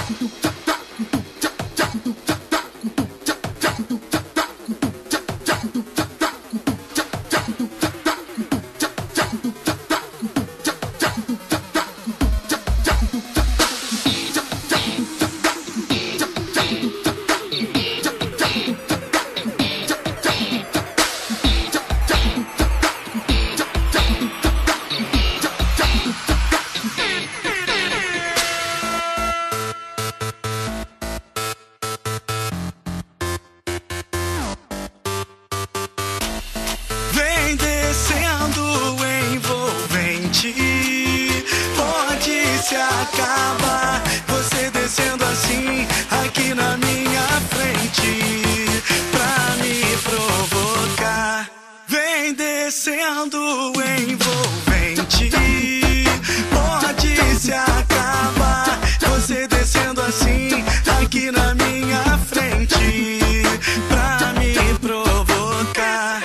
Vem descendo envolvente, pode se acabar. Você descendo assim aqui na minha frente pra me provocar. Vem descendo envolvente, pode se acabar. Você descendo assim aqui na minha frente pra me provocar.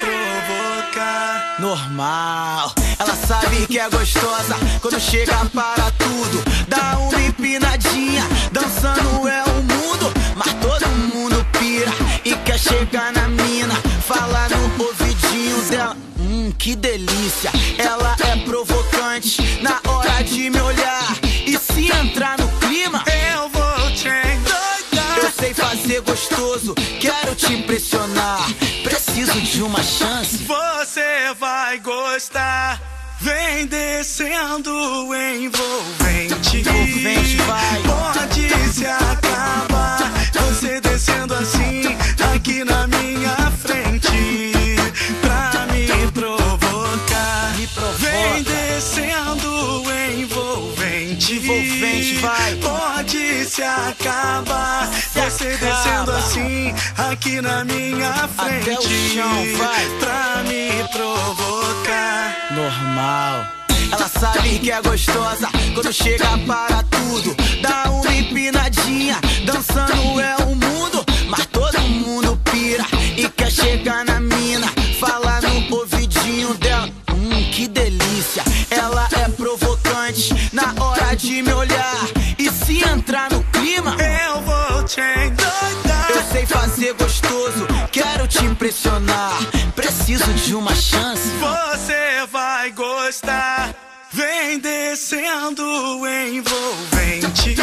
Normal, ela sabe que é gostosa quando chega para tudo. Dá uma empinadinha, dançando é o mundo. Mas todo mundo pira e quer chegar na mina. Fala no ouvidinho dela, que delícia. Ela é provocante na hora de me olhar. E se entrar no clima, Eu vou te endoidar. eu sei fazer gostoso, quero te impressionar. Preciso de uma chance. Você vai gostar. Vem descendo envolvente, Envolvente, vai. pode se acabar. Você descendo assim aqui na minha frente pra me provocar. Me provoca. Vem descendo envolvente, Envolvente, vai. pode se acabar. Você descendo acaba. assim aqui na minha frente Até o chão, vai. pra me provocar. Normal, ela sabe que é gostosa quando chega para tudo. Dá uma empinadinha, dançando é o mundo. Mas todo mundo pira e quer chegar na mina. Fala no ouvidinho dela, que delícia. Ela é provocante na hora de me olhar. E se entrar no clima, Eu vou te endoidar. eu sei fazer gostoso, quero te impressionar. Preciso de uma chance. Você vai gostar. Vem descendo envolvente,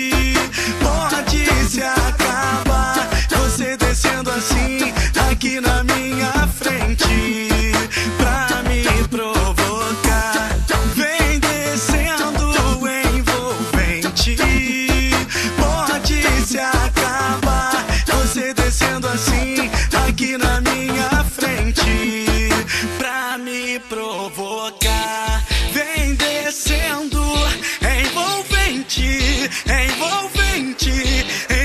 pode se acabar. Você descendo assim aqui na minha frente pra me provocar. Vem descendo envolvente, pode se acabar. Você descendo assim aqui na minha frente pra me provocar. Vem descendo envolvente, envolvente,